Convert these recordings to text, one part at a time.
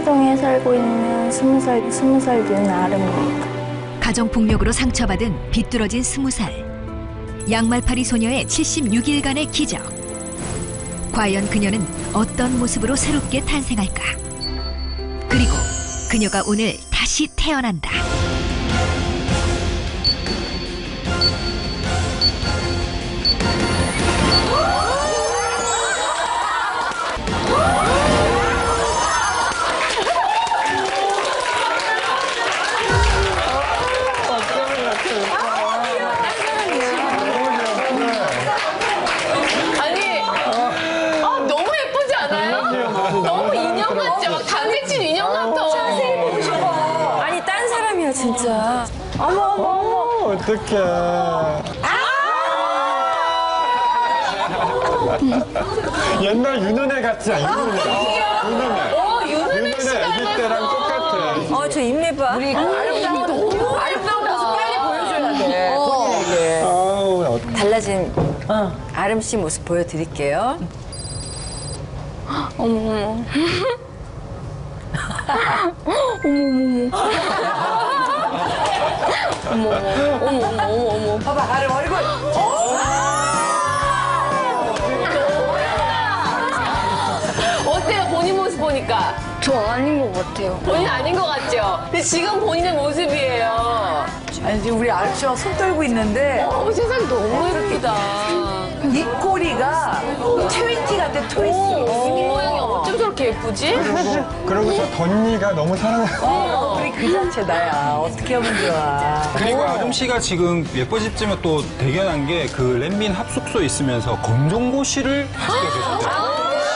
신사동에 살고 있는 20살 윤아름입니다. 가정폭력으로 상처받은 비뚤어진 20살. 양말파리 소녀의 76일간의 기적. 과연 그녀는 어떤 모습으로 새롭게 탄생할까? 그리고 그녀가 오늘 다시 태어난다. 너무 예쁘지 않아요? 너무 인형 같죠? 막 단백질 인형 같아. 자세히 보고 싶어. 아니, 딴 사람이야, 진짜. 어머. 어떡해. 옛날 윤은혜 같지 않아? 윤은혜. 윤은혜 씨 아기 때랑 똑같아. 저 입내 봐. 우리 아름다운 모습 빨리 보여줘야 돼. 본인에게. 아우, 달라진 아름 씨 모습 보여드릴게요. 어머. 어머. 봐봐, 아름 얼굴. 어때요? 본인 모습 보니까? 저 아닌 것 같아요. 본인 아닌 것 같죠? 근데 지금 본인의 모습이에요. 아니, 지금 우리 아름 씨가 손 떨고 있는데 세상에 너무 예쁘다. 입꼬리가 트위티 같아, 트위티. 입 모양이 어쩜 저렇게 예쁘지? 그러고서 덧니가 너무 사랑스러워. 우리 그 자체다야. 어떻게 하면 좋아. 그리고 아름 씨가 지금 예뻐졌지만 또 대견한 게 그 랜민 합숙소에 있으면서 검정고시를 합격했어요.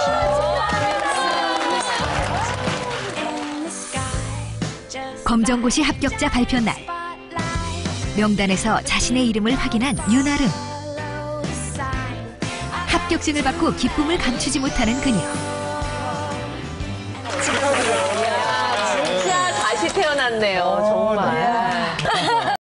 검정고시 합격자 발표 날. 명단에서 자신의 이름을 확인한 윤아름. 합격증을 받고 기쁨을 감추지 못하는 그녀. 진짜 다시 태어났네요, 정말.